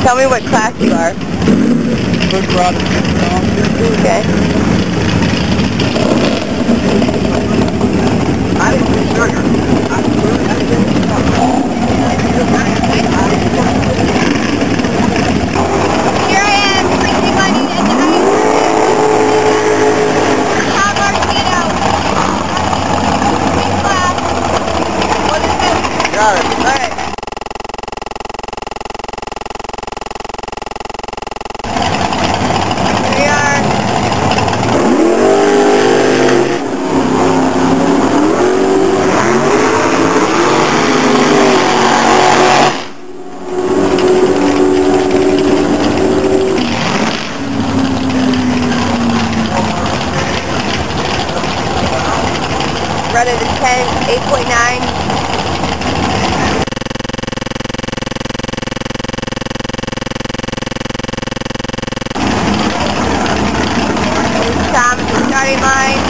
Tell me what class you are. First rod of Okay. I didn't do sugar. Here I am, drinking money at the ice. Tom Martino. Class. What is this? Got it. All right. Here we are. Run it at 10, 8.9. Tom, starting line.